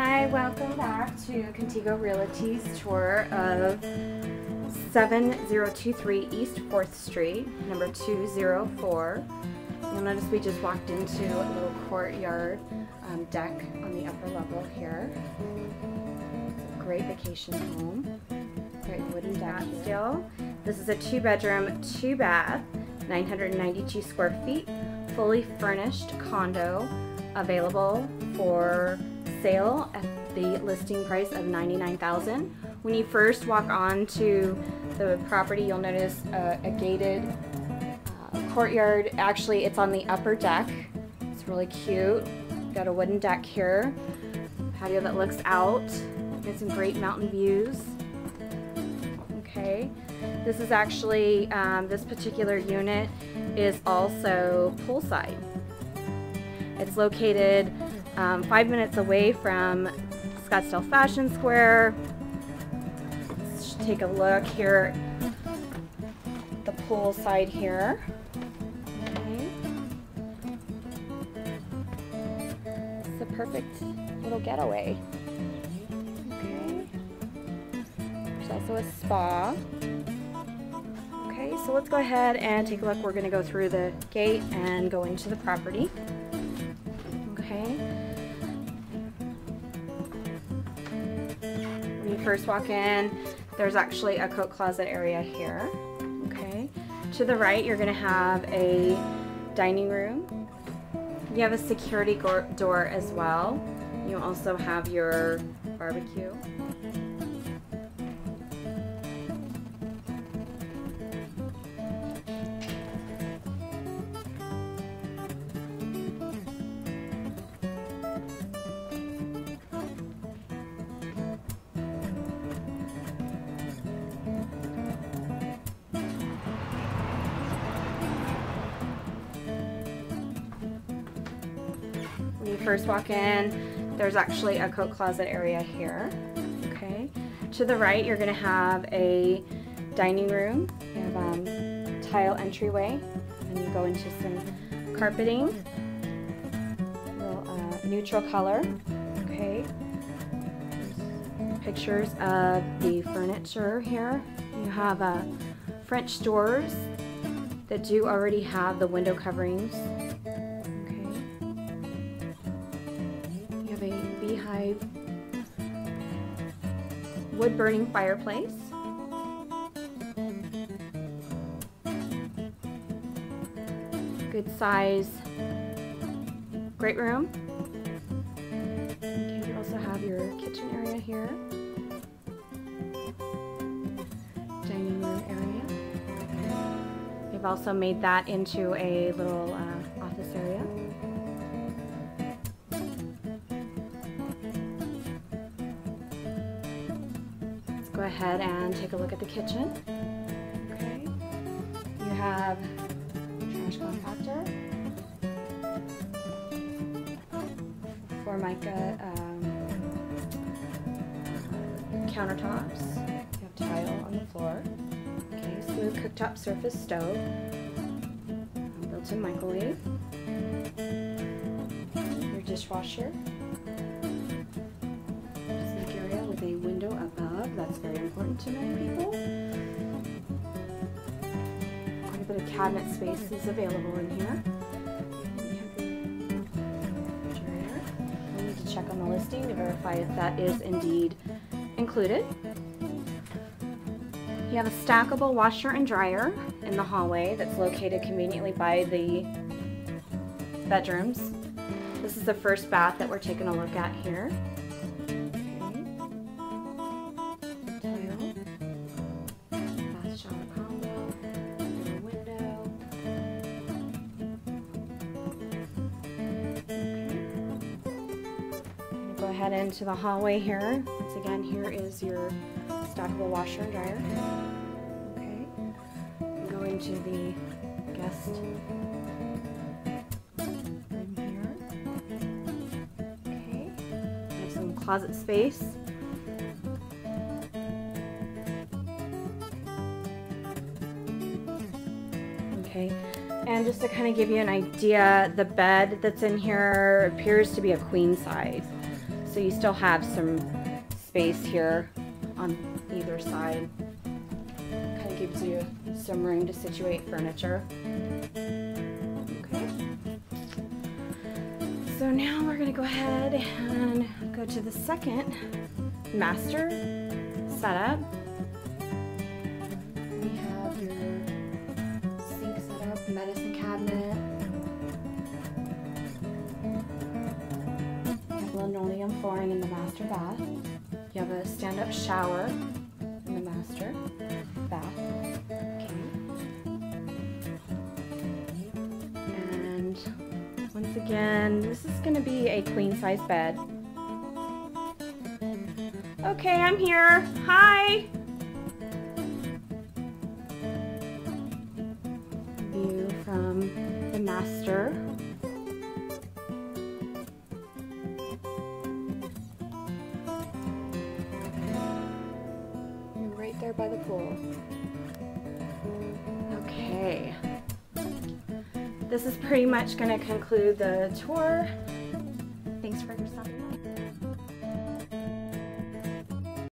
Hi, welcome back to Contigo Realty's tour of 7023 East 4th Street, number 204. You'll notice we just walked into a little courtyard deck on the upper level here. Great vacation home. Great wooden deck still. This is a 2-bedroom, 2-bath, 992 square feet, fully furnished condo, available for sale at the listing price of $99,000. When you first walk onto the property, you'll notice a gated courtyard. Actually, it's on the upper deck. It's really cute. Got a wooden deck here. Patio that looks out. Got some great mountain views. Okay. This is actually, this particular unit is also poolside. It's located 5 minutes away from Scottsdale Fashion Square. Let's take a look here. The pool side here. Okay. It's a perfect little getaway. Okay. There's also a spa. Okay, so let's go ahead and take a look. We're going to go through the gate and go into the property. Okay. When you first walk in, there's actually a coat closet area here. Okay. To the right, you're going to have a dining room. You have a security door as well. You also have your barbecue. When you first walk in, there's actually a coat closet area here. Okay. To the right, you're going to have a dining room. You have tile entryway, and you go into some carpeting, little neutral color. Okay. Pictures of the furniture here. You have French doors that do already have the window coverings. A beehive wood burning fireplace. Good size great room. Okay, you also have your kitchen area here. Dining room area. They've also made that into a little office area. Go ahead and take a look at the kitchen. Okay. You have trash compactor, Formica countertops. You have tile on the floor. Okay, smooth cooktop surface stove, built-in microwave, your dishwasher. With a window above, that's very important to many people. Quite a bit of cabinet space is available in here. We need to check on the listing to verify if that is indeed included. You have a stackable washer and dryer in the hallway that's located conveniently by the bedrooms. This is the first bath that we're taking a look at here. Go ahead into the hallway here. Once again, here is your stackable washer and dryer. Okay. Go into the guest room here. Okay. We have some closet space. Okay. And just to kind of give you an idea, the bed that's in here appears to be a queen size. So you still have some space here on either side. Kind of gives you some room to situate furniture. Okay. So now we're gonna go ahead and go to the second master setup. We have your sink setup, medicine cabinet. You have linoleum flooring in the master bath. You have a stand-up shower in the master bath. Okay. And once again, this is going to be a queen-size bed. Okay, I'm here. Hi. View from the master. You're right there by the pool. Okay. This is pretty much going to conclude the tour. Thanks for stopping by.